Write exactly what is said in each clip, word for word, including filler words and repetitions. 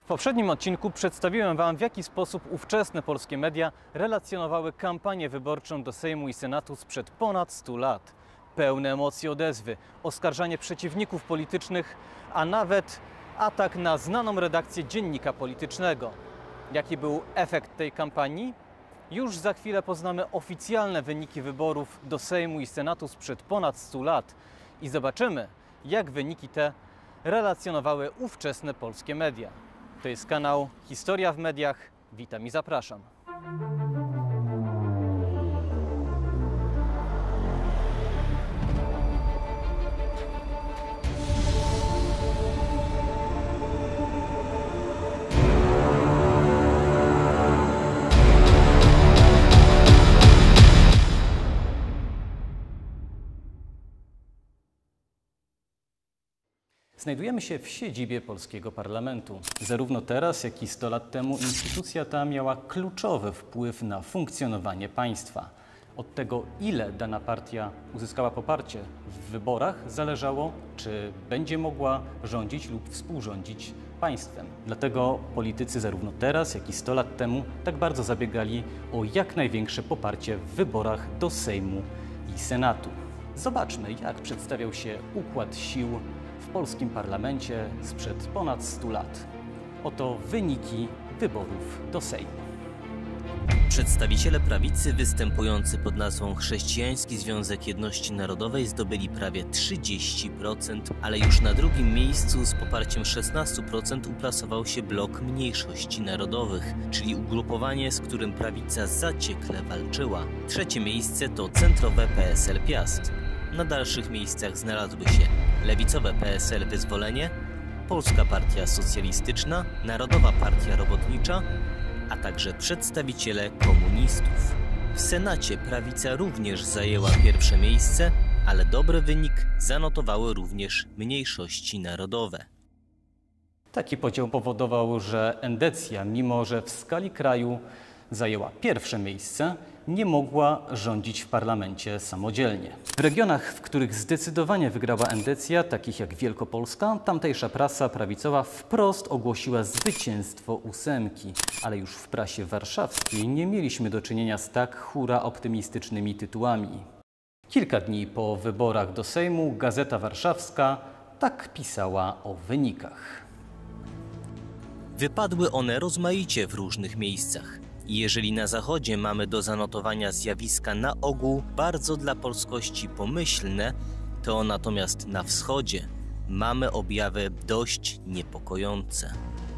W poprzednim odcinku przedstawiłem Wam, w jaki sposób ówczesne polskie media relacjonowały kampanię wyborczą do Sejmu i Senatu sprzed ponad stu lat. Pełne emocji odezwy, oskarżanie przeciwników politycznych, a nawet atak na znaną redakcję dziennika politycznego. Jaki był efekt tej kampanii? Już za chwilę poznamy oficjalne wyniki wyborów do Sejmu i Senatu sprzed ponad stu lat i zobaczymy, jak wyniki te relacjonowały ówczesne polskie media. To jest kanał Historia w Mediach. Witam i zapraszam. Znajdujemy się w siedzibie polskiego parlamentu. Zarówno teraz, jak i sto lat temu instytucja ta miała kluczowy wpływ na funkcjonowanie państwa. Od tego, ile dana partia uzyskała poparcie w wyborach, zależało, czy będzie mogła rządzić lub współrządzić państwem. Dlatego politycy zarówno teraz, jak i sto lat temu tak bardzo zabiegali o jak największe poparcie w wyborach do Sejmu i Senatu. Zobaczmy, jak przedstawiał się układ sił w polskim parlamencie sprzed ponad stu lat. Oto wyniki wyborów do Sejmu. Przedstawiciele prawicy występujący pod nazwą Chrześcijański Związek Jedności Narodowej zdobyli prawie trzydzieści procent, ale już na drugim miejscu z poparciem szesnaście procent uplasował się Blok Mniejszości Narodowych, czyli ugrupowanie, z którym prawica zaciekle walczyła. Trzecie miejsce to centrowe P S L Piast. Na dalszych miejscach znalazły się lewicowe P S L Wyzwolenie, Polska Partia Socjalistyczna, Narodowa Partia Robotnicza, a także przedstawiciele komunistów. W Senacie prawica również zajęła pierwsze miejsce, ale dobry wynik zanotowały również mniejszości narodowe. Taki podział powodował, że Endecja, mimo że w skali kraju zajęła pierwsze miejsce, nie mogła rządzić w parlamencie samodzielnie. W regionach, w których zdecydowanie wygrała Endecja, takich jak Wielkopolska, tamtejsza prasa prawicowa wprost ogłosiła zwycięstwo ósemki. Ale już w prasie warszawskiej nie mieliśmy do czynienia z tak hura optymistycznymi tytułami. Kilka dni po wyborach do Sejmu Gazeta Warszawska tak pisała o wynikach. Wypadły one rozmaicie w różnych miejscach. Jeżeli na zachodzie mamy do zanotowania zjawiska na ogół bardzo dla polskości pomyślne, to natomiast na wschodzie mamy objawy dość niepokojące.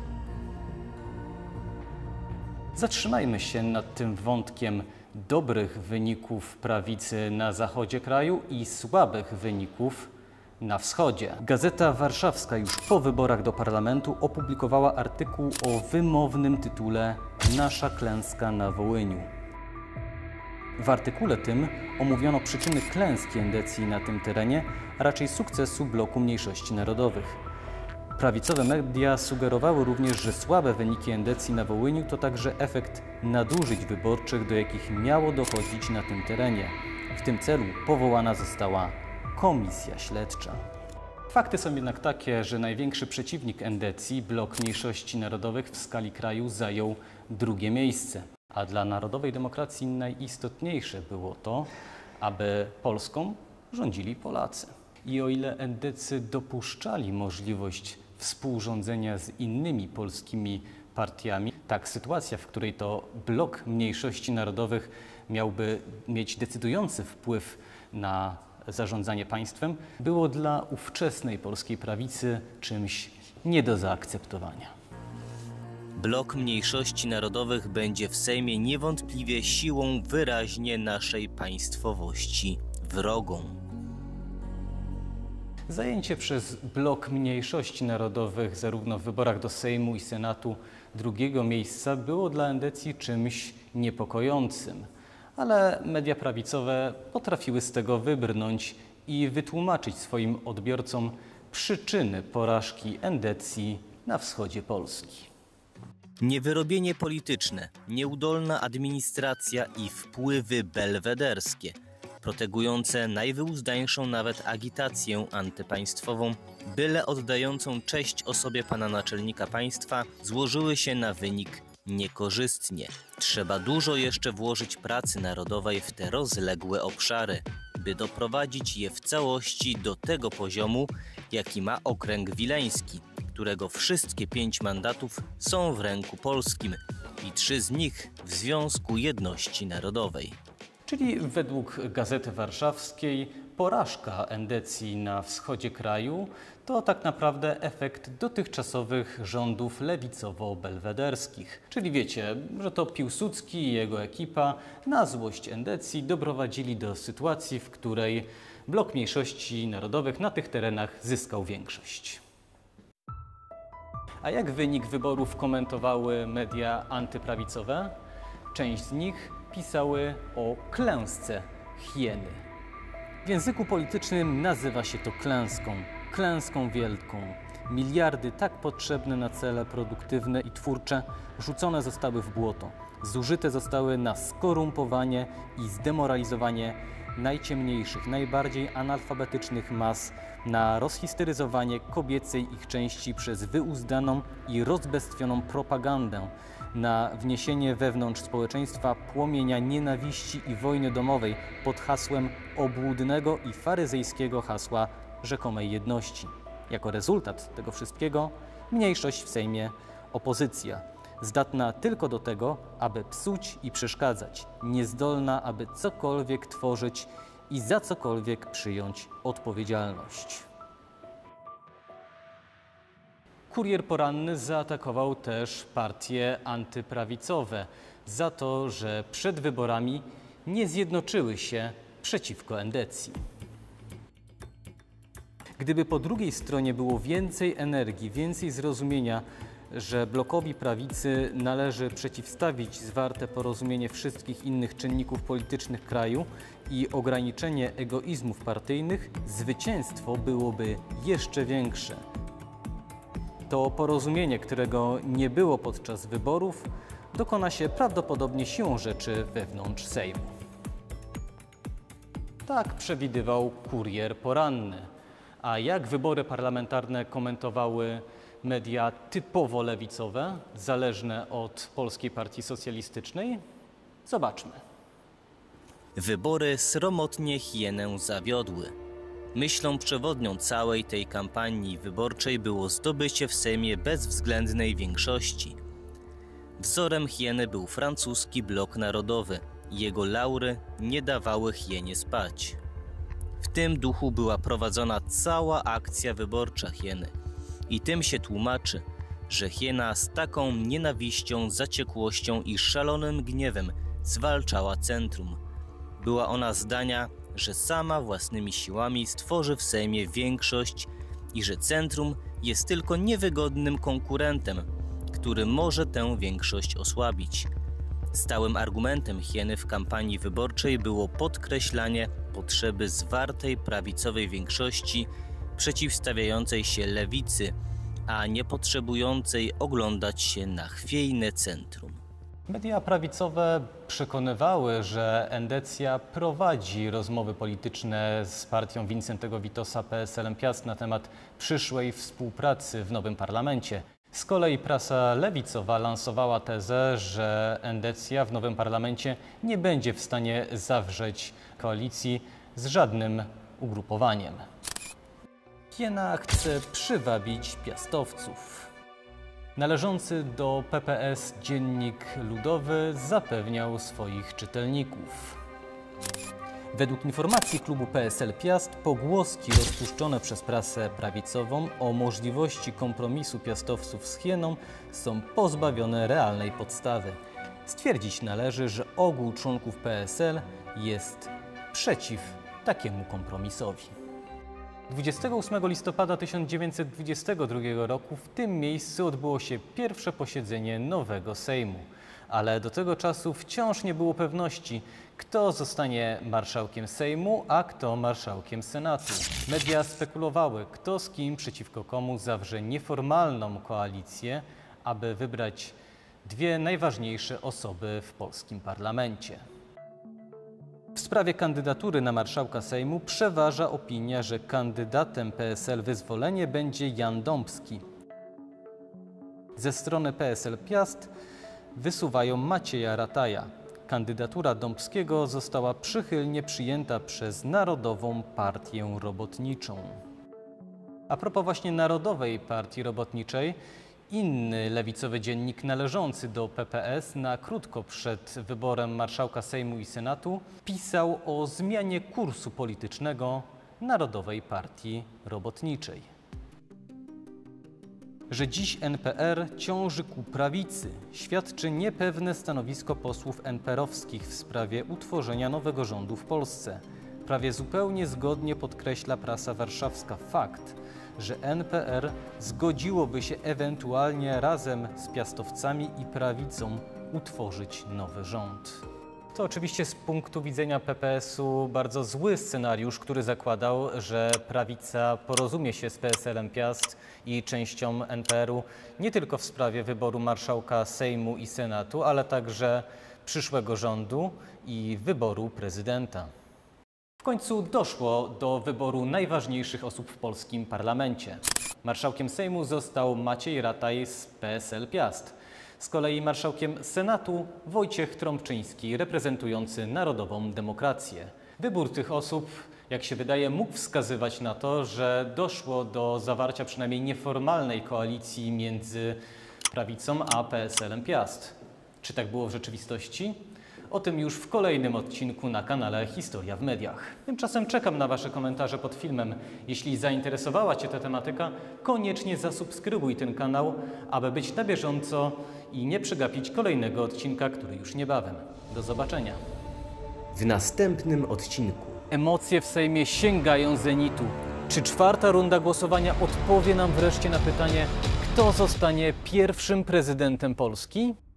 Zatrzymajmy się nad tym wątkiem dobrych wyników prawicy na zachodzie kraju i słabych wyników na wschodzie. Gazeta Warszawska już po wyborach do parlamentu opublikowała artykuł o wymownym tytule „Nasza klęska na Wołyniu”. W artykule tym omówiono przyczyny klęski Endecji na tym terenie, a raczej sukcesu Bloku Mniejszości Narodowych. Prawicowe media sugerowały również, że słabe wyniki Endecji na Wołyniu to także efekt nadużyć wyborczych, do jakich miało dochodzić na tym terenie. W tym celu powołana została Komisja Śledcza. Fakty są jednak takie, że największy przeciwnik Endecji, Blok Mniejszości Narodowych w skali kraju, zajął drugie miejsce. A dla narodowej demokracji najistotniejsze było to, aby Polską rządzili Polacy. I o ile endecy dopuszczali możliwość współrządzenia z innymi polskimi partiami, tak sytuacja, w której to Blok Mniejszości Narodowych miałby mieć decydujący wpływ na zarządzanie państwem, było dla ówczesnej polskiej prawicy czymś nie do zaakceptowania. Blok Mniejszości Narodowych będzie w Sejmie niewątpliwie siłą wyraźnie naszej państwowości wrogą. Zajęcie przez Blok Mniejszości Narodowych zarówno w wyborach do Sejmu i Senatu drugiego miejsca było dla Endecji czymś niepokojącym. Ale media prawicowe potrafiły z tego wybrnąć i wytłumaczyć swoim odbiorcom przyczyny porażki Endecji na wschodzie Polski. Niewyrobienie polityczne, nieudolna administracja i wpływy belwederskie. protegujące najwyuzdańszą nawet agitację antypaństwową, byle oddającą cześć osobie pana naczelnika państwa, złożyły się na wynik niekorzystnie. Trzeba dużo jeszcze włożyć pracy narodowej w te rozległe obszary, by doprowadzić je w całości do tego poziomu, jaki ma okręg wileński, którego wszystkie pięć mandatów są w ręku polskim i trzy z nich w Związku Jedności Narodowej. Czyli według Gazety Warszawskiej porażka endecji na wschodzie kraju to tak naprawdę efekt dotychczasowych rządów lewicowo-belwederskich. Czyli wiecie, że to Piłsudski i jego ekipa na złość endecji doprowadzili do sytuacji, w której blok mniejszości narodowych na tych terenach zyskał większość. A jak wynik wyborów komentowały media antyprawicowe? Część z nich pisały o klęsce hieny. W języku politycznym nazywa się to klęską, klęską wielką. Miliardy tak potrzebne na cele produktywne i twórcze rzucone zostały w błoto. Zużyte zostały na skorumpowanie i zdemoralizowanie najciemniejszych, najbardziej analfabetycznych mas, na rozhisteryzowanie kobiecej ich części przez wyuzdaną i rozbestwioną propagandę, na wniesienie wewnątrz społeczeństwa płomienia nienawiści i wojny domowej pod hasłem obłudnego i faryzejskiego hasła rzekomej jedności. Jako rezultat tego wszystkiego mniejszość w Sejmie, opozycja, zdatna tylko do tego, aby psuć i przeszkadzać, niezdolna, aby cokolwiek tworzyć i za cokolwiek przyjąć odpowiedzialność. Kurier Poranny zaatakował też partie antyprawicowe za to, że przed wyborami nie zjednoczyły się przeciwko endecji. Gdyby po drugiej stronie było więcej energii, więcej zrozumienia, że blokowi prawicy należy przeciwstawić zwarte porozumienie wszystkich innych czynników politycznych kraju i ograniczenie egoizmów partyjnych, zwycięstwo byłoby jeszcze większe. To porozumienie, którego nie było podczas wyborów, dokona się prawdopodobnie siłą rzeczy wewnątrz Sejmu. Tak przewidywał Kurier Poranny. A jak wybory parlamentarne komentowały media typowo lewicowe, zależne od Polskiej Partii Socjalistycznej? Zobaczmy. Wybory sromotnie hienę zawiodły. Myślą przewodnią całej tej kampanii wyborczej było zdobycie w Sejmie bezwzględnej większości. Wzorem hieny był francuski blok narodowy. Jego laury nie dawały hienie spać. W tym duchu była prowadzona cała akcja wyborcza hieny. I tym się tłumaczy, że hiena z taką nienawiścią, zaciekłością i szalonym gniewem zwalczała centrum. Była ona zdania, że sama własnymi siłami stworzy w Sejmie większość i że centrum jest tylko niewygodnym konkurentem, który może tę większość osłabić. Stałym argumentem hieny w kampanii wyborczej było podkreślanie potrzeby zwartej prawicowej większości przeciwstawiającej się lewicy, a nie potrzebującej oglądać się na chwiejne centrum. Media prawicowe przekonywały, że endecja prowadzi rozmowy polityczne z partią Wincentego Witosa P S L-em Piast na temat przyszłej współpracy w nowym parlamencie. Z kolei prasa lewicowa lansowała tezę, że endecja w nowym parlamencie nie będzie w stanie zawrzeć koalicji z żadnym ugrupowaniem. Hiena chce przywabić piastowców. Należący do P P S Dziennik Ludowy zapewniał swoich czytelników. Według informacji klubu P S L Piast pogłoski rozpuszczone przez prasę prawicową o możliwości kompromisu piastowców z hieną są pozbawione realnej podstawy. Stwierdzić należy, że ogół członków P S L jest przeciw takiemu kompromisowi. dwudziestego ósmego listopada tysiąc dziewięćset dwudziestego drugiego roku w tym miejscu odbyło się pierwsze posiedzenie nowego Sejmu. Ale do tego czasu wciąż nie było pewności, kto zostanie marszałkiem Sejmu, a kto marszałkiem Senatu. Media spekulowały, kto z kim przeciwko komu zawrze nieformalną koalicję, aby wybrać dwie najważniejsze osoby w polskim parlamencie. W sprawie kandydatury na marszałka Sejmu przeważa opinia, że kandydatem P S L Wyzwolenie będzie Jan Dąbski. Ze strony P S L Piast wysuwają Macieja Rataja. Kandydatura Dąbskiego została przychylnie przyjęta przez Narodową Partię Robotniczą. A propos właśnie Narodowej Partii Robotniczej, inny lewicowy dziennik należący do P P S na krótko przed wyborem marszałka Sejmu i Senatu pisał o zmianie kursu politycznego Narodowej Partii Robotniczej. Że dziś N P R ciąży ku prawicy, świadczy niepewne stanowisko posłów en pe er owskich w sprawie utworzenia nowego rządu w Polsce. Prawie zupełnie zgodnie podkreśla prasa warszawska fakt, że N P R zgodziłoby się ewentualnie razem z piastowcami i prawicą utworzyć nowy rząd. To oczywiście z punktu widzenia P P S-u bardzo zły scenariusz, który zakładał, że prawica porozumie się z P S L-em Piast i częścią en pe er u nie tylko w sprawie wyboru marszałka Sejmu i Senatu, ale także przyszłego rządu i wyboru prezydenta. W końcu doszło do wyboru najważniejszych osób w polskim parlamencie. Marszałkiem Sejmu został Maciej Rataj z P S L Piast. Z kolei marszałkiem Senatu Wojciech Trąbczyński, reprezentujący Narodową Demokrację. Wybór tych osób, jak się wydaje, mógł wskazywać na to, że doszło do zawarcia przynajmniej nieformalnej koalicji między prawicą a P S L-em Piast. Czy tak było w rzeczywistości? O tym już w kolejnym odcinku na kanale Historia w Mediach. Tymczasem czekam na Wasze komentarze pod filmem. Jeśli zainteresowała Cię ta tematyka, koniecznie zasubskrybuj ten kanał, aby być na bieżąco i nie przegapić kolejnego odcinka, który już niebawem. Do zobaczenia. W następnym odcinku. Emocje w Sejmie sięgają zenitu. Czy czwarta runda głosowania odpowie nam wreszcie na pytanie, kto zostanie pierwszym prezydentem Polski?